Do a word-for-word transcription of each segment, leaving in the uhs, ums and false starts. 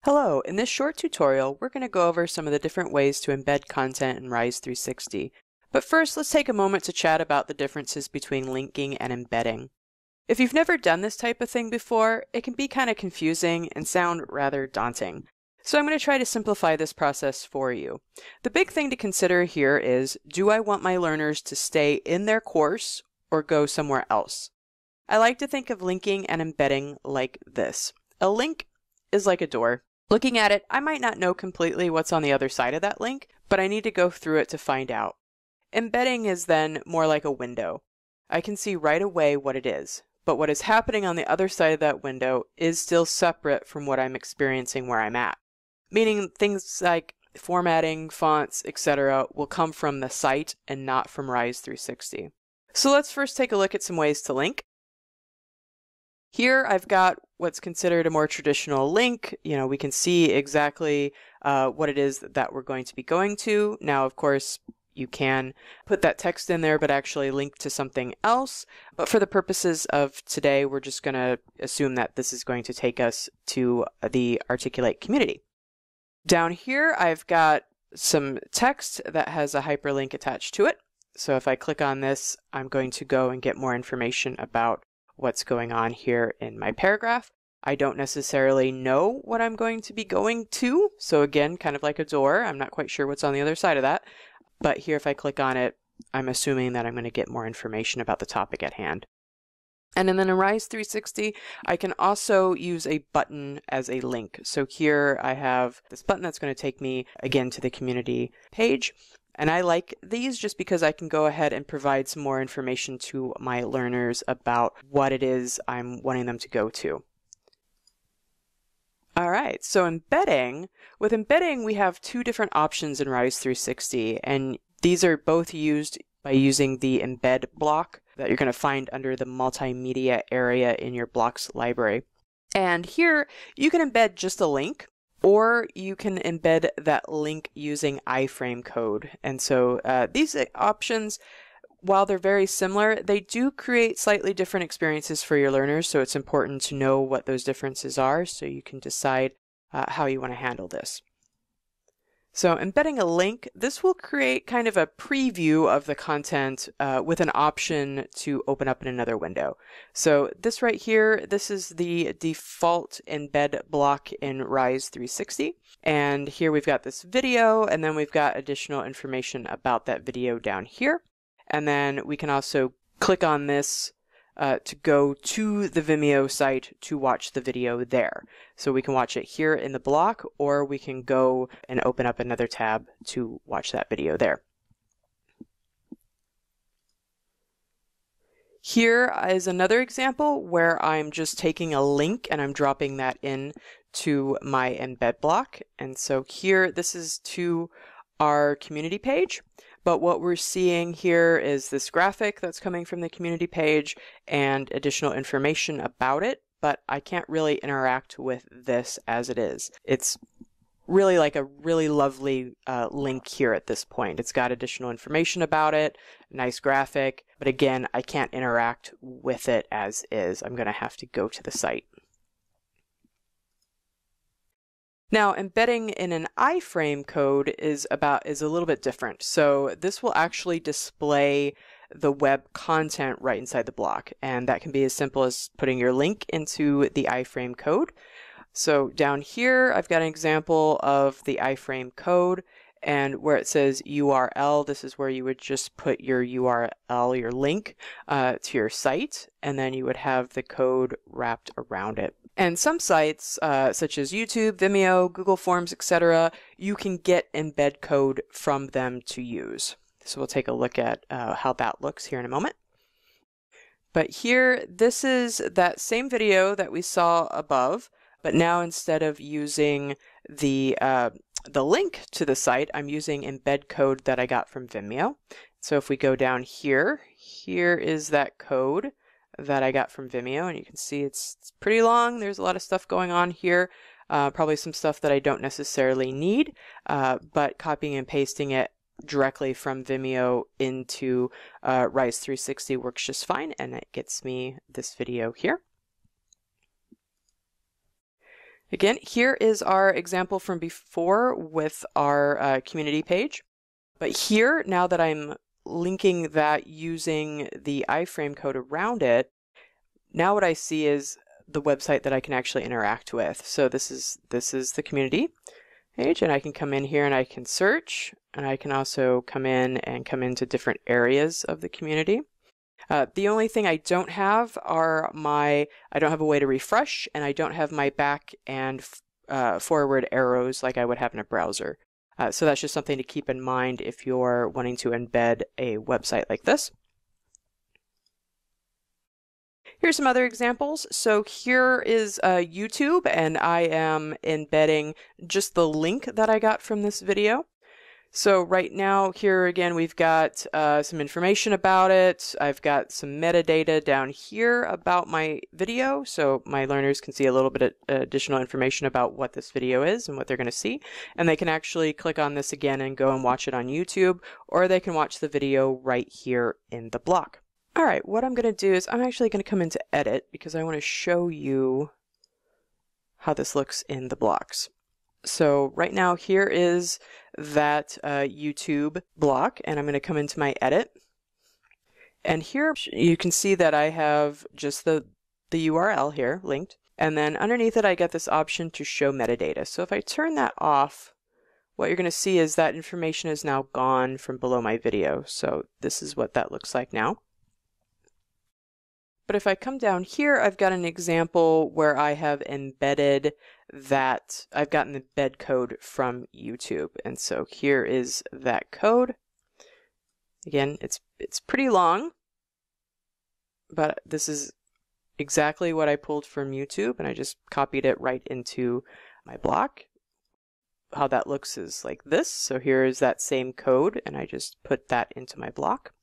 Hello, in this short tutorial, we're going to go over some of the different ways to embed content in Rise three sixty. But first, let's take a moment to chat about the differences between linking and embedding. If you've never done this type of thing before, it can be kind of confusing and sound rather daunting. So I'm going to try to simplify this process for you. The big thing to consider here is, do I want my learners to stay in their course or go somewhere else? I like to think of linking and embedding like this. A link is like a door. Looking at it, I might not know completely what's on the other side of that link, but I need to go through it to find out. Embedding is then more like a window. I can see right away what it is, but what is happening on the other side of that window is still separate from what I'm experiencing where I'm at. Meaning things like formatting, fonts, et cetera will come from the site and not from Rise three sixty. So let's first take a look at some ways to link. Here I've got what's considered a more traditional link. You know, we can see exactly uh, what it is that we're going to be going to. Now, of course, you can put that text in there, but actually link to something else. But for the purposes of today, we're just going to assume that this is going to take us to the Articulate community. Down here, I've got some text that has a hyperlink attached to it. So if I click on this, I'm going to go and get more information about what's going on here in my paragraph. I don't necessarily know what I'm going to be going to. So again, kind of like a door, I'm not quite sure what's on the other side of that. But here, if I click on it, I'm assuming that I'm going to get more information about the topic at hand. And then in Rise three sixty, I can also use a button as a link. So here I have this button that's going to take me again to the community page. And I like these just because I can go ahead and provide some more information to my learners about what it is I'm wanting them to go to. All right, so embedding. With embedding, we have two different options in Rise three sixty, and these are both used by using the embed block that you're going to find under the multimedia area in your blocks library. And here, you can embed just a link, or you can embed that link using iframe code. And so uh, these options, while they're very similar, they do create slightly different experiences for your learners. So it's important to know what those differences are so you can decide uh, how you want to handle this. So embedding a link, this will create kind of a preview of the content uh, with an option to open up in another window. So this right here, this is the default embed block in Rise three sixty. And here we've got this video, and then we've got additional information about that video down here. And then we can also click on this Uh, to go to the Vimeo site to watch the video there. So we can watch it here in the block, or we can go and open up another tab to watch that video there. Here is another example where I'm just taking a link and I'm dropping that in to my embed block. And so here, this is to our community page. But what we're seeing here is this graphic that's coming from the community page and additional information about it, but I can't really interact with this as it is. It's really like a really lovely uh, link here at this point. It's got additional information about it, nice graphic, but again, I can't interact with it as is. I'm going to have to go to the site. Now, embedding in an iframe code is about is a little bit different. So this will actually display the web content right inside the block, and that can be as simple as putting your link into the iframe code. So down here, I've got an example of the iframe code, and where it says U R L, this is where you would just put your U R L, your link uh, to your site, and then you would have the code wrapped around it. And some sites, uh, such as YouTube, Vimeo, Google Forms, et cetera, you can get embed code from them to use. So we'll take a look at uh, how that looks here in a moment. But here, this is that same video that we saw above, but now instead of using the, uh, the link to the site, I'm using embed code that I got from Vimeo. So if we go down here, here is that code that I got from Vimeo, and you can see it's, it's pretty long. There's a lot of stuff going on here, uh, probably some stuff that I don't necessarily need, uh, but copying and pasting it directly from Vimeo into uh, Rise three sixty works just fine, and it gets me this video here. Again, here is our example from before with our uh, community page. But here, now that I'm linking that using the iframe code around it, now what I see is the website that I can actually interact with. So this is this is the community page, and I can come in here and I can search, and I can also come in and come into different areas of the community. Uh, the only thing I don't have are my, I don't have a way to refresh, and I don't have my back and uh, forward arrows like I would have in a browser. Uh, so that's just something to keep in mind if you're wanting to embed a website like this. Here's some other examples. So here is uh, YouTube, and I am embedding just the link that I got from this video. So right now, here again, we've got uh, some information about it. I've got some metadata down here about my video, so my learners can see a little bit of additional information about what this video is and what they're going to see. And they can actually click on this again and go and watch it on YouTube, or they can watch the video right here in the block. All right, what I'm going to do is I'm actually going to come into Edit because I want to show you how this looks in the blocks. So right now, here is that uh, YouTube block, and I'm going to come into my edit. And here you can see that I have just the, the U R L here linked. And then underneath it, I get this option to show metadata. So if I turn that off, what you're going to see is that information is now gone from below my video. So this is what that looks like now. But if I come down here, I've got an example where I have embedded that, I've gotten the embed code from YouTube. And so here is that code. Again, it's, it's pretty long, but this is exactly what I pulled from YouTube, and I just copied it right into my block. How that looks is like this. So here is that same code, and I just put that into my block.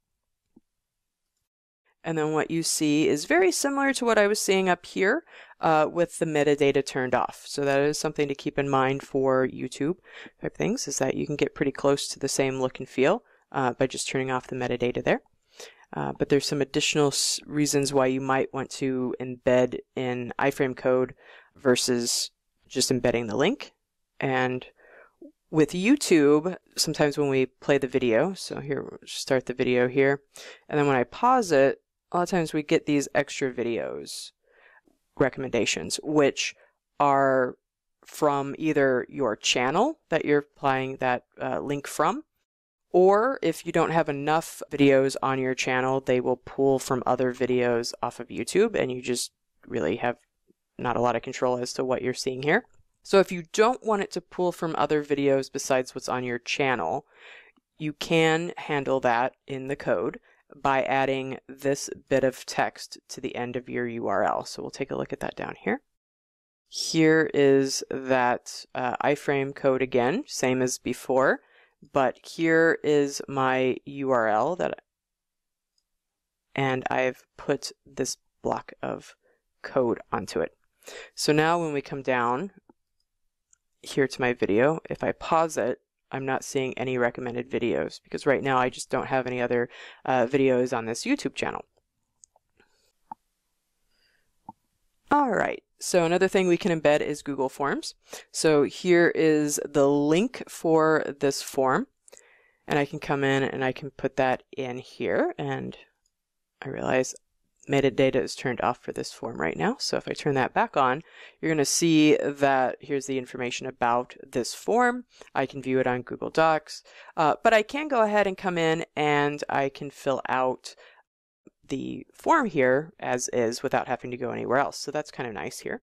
And then what you see is very similar to what I was seeing up here uh, with the metadata turned off. So that is something to keep in mind for YouTube type things, is that you can get pretty close to the same look and feel uh, by just turning off the metadata there. Uh, but there's some additional s reasons why you might want to embed in iframe code versus just embedding the link. And with YouTube, sometimes when we play the video, so here, we'll start the video here, and then when I pause it, a lot of times we get these extra videos recommendations, which are from either your channel that you're applying that uh, link from, or if you don't have enough videos on your channel, they will pull from other videos off of YouTube, and you just really have not a lot of control as to what you're seeing here. So if you don't want it to pull from other videos besides what's on your channel, you can handle that in the code by adding this bit of text to the end of your U R L. So we'll take a look at that down here. Here is that uh, iframe code again, same as before, but here is my U R L that, and I've put this block of code onto it. So now when we come down here to my video, if I pause it, I'm not seeing any recommended videos because right now I just don't have any other uh, videos on this YouTube channel. All right, so another thing we can embed is Google Forms. So here is the link for this form, and I can come in and I can put that in here, and I realize metadata is turned off for this form right now. So if I turn that back on, you're going to see that here's the information about this form. I can view it on Google Docs, uh, but I can go ahead and come in and I can fill out the form here as is without having to go anywhere else. So that's kind of nice here.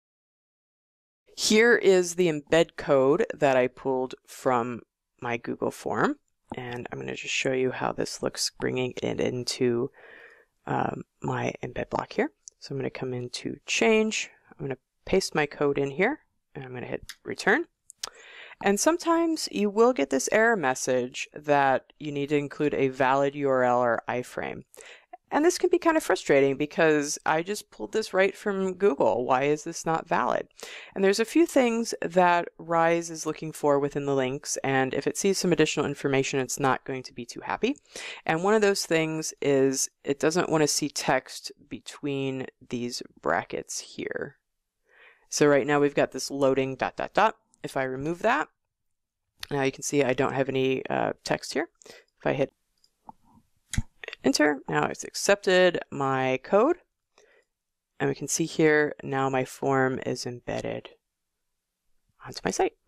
Here is the embed code that I pulled from my Google form, and I'm going to just show you how this looks bringing it into Um, my embed block here. So I'm going to come into change, I'm going to paste my code in here, and I'm going to hit return. And sometimes you will get this error message that you need to include a valid U R L or iframe. And this can be kind of frustrating because I just pulled this right from Google. Why is this not valid? And there's a few things that Rise is looking for within the links, and if it sees some additional information, it's not going to be too happy. And one of those things is it doesn't want to see text between these brackets here. So right now we've got this loading dot dot dot. If I remove that, now you can see I don't have any uh, text here. If I hit enter, now it's accepted my code. And we can see here, now my form is embedded onto my site.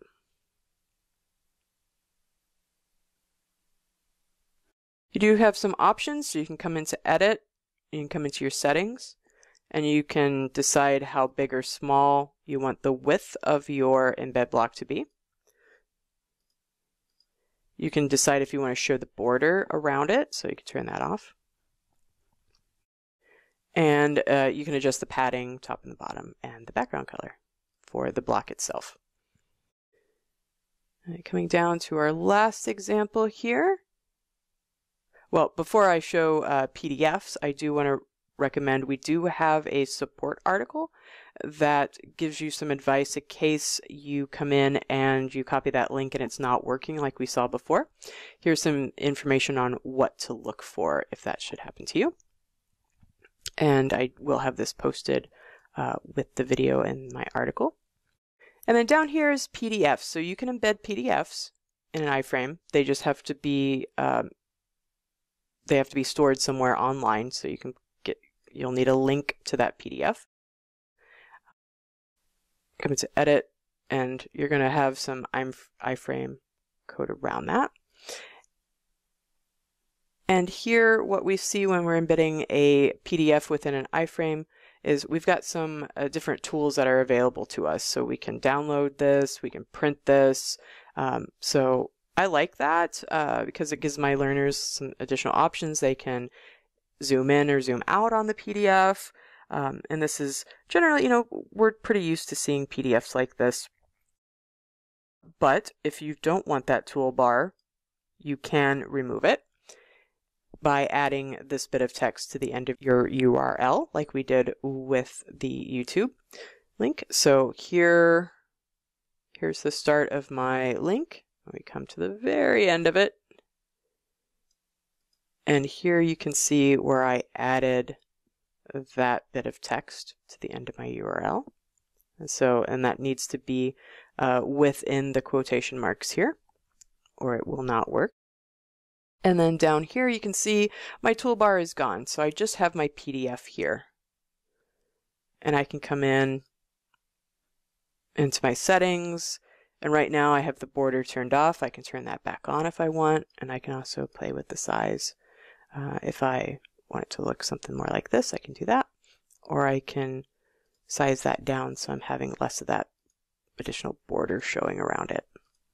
You do have some options, so you can come into edit, you can come into your settings, and you can decide how big or small you want the width of your embed block to be. You can decide if you want to show the border around it, so you can turn that off. And uh, you can adjust the padding, top and the bottom, and the background color for the block itself. Right, coming down to our last example here. Well, before I show uh, P D Fs, I do want to recommend we do have a support article that gives you some advice in case you come in and you copy that link and it's not working like we saw before. Here's some information on what to look for if that should happen to you. And I will have this posted uh, with the video in my article. And then down here is P D Fs. So you can embed P D Fs in an iframe. They just have to be um, they have to be stored somewhere online. So you can get you'll need a link to that P D F. Come into edit, and you're going to have some iframe code around that. And here, what we see when we're embedding a P D F within an iframe is we've got some uh, different tools that are available to us. So we can download this, we can print this. Um, so I like that uh, because it gives my learners some additional options. They can zoom in or zoom out on the P D F. Um, and this is generally, you know, we're pretty used to seeing P D Fs like this. But if you don't want that toolbar, you can remove it by adding this bit of text to the end of your U R L, like we did with the YouTube link. So here, here's the start of my link. We come to the very end of it. And here you can see where I added that bit of text to the end of my U R L. And so, and that needs to be uh, within the quotation marks here, or it will not work. And then down here you can see my toolbar is gone, so I just have my P D F here. And I can come in into my settings, and right now I have the border turned off. I can turn that back on if I want, and I can also play with the size. Uh, if I want it to look something more like this, I can do that. Or I can size that down so I'm having less of that additional border showing around it.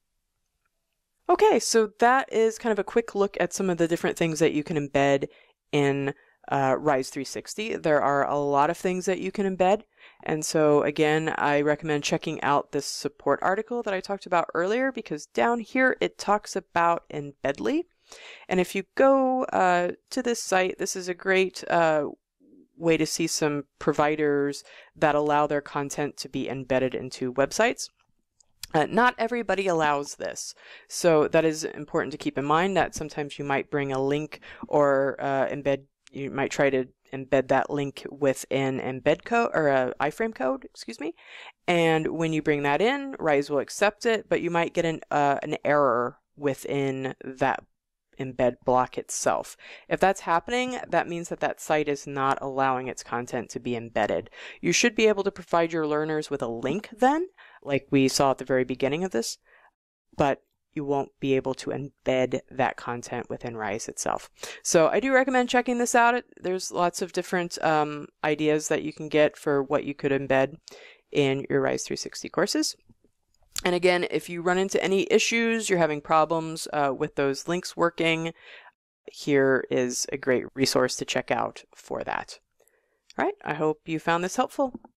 Okay, so that is kind of a quick look at some of the different things that you can embed in uh, Rise three sixty. There are a lot of things that you can embed, and so again, I recommend checking out this support article that I talked about earlier, because down here it talks about Embeddly. And if you go uh, to this site, this is a great uh, way to see some providers that allow their content to be embedded into websites. Uh, not everybody allows this, so that is important to keep in mind, that sometimes you might bring a link or uh, embed, you might try to embed that link within embed code or a iframe code, excuse me, and when you bring that in, Rise will accept it, but you might get an, uh, an error within that embed block itself. If that's happening, that means that that site is not allowing its content to be embedded. You should be able to provide your learners with a link then, like we saw at the very beginning of this, but you won't be able to embed that content within Rise itself. So I do recommend checking this out. There's lots of different um, ideas that you can get for what you could embed in your Rise three sixty courses. And again, if you run into any issues, you're having problems uh, with those links working, here is a great resource to check out for that. All right, I hope you found this helpful.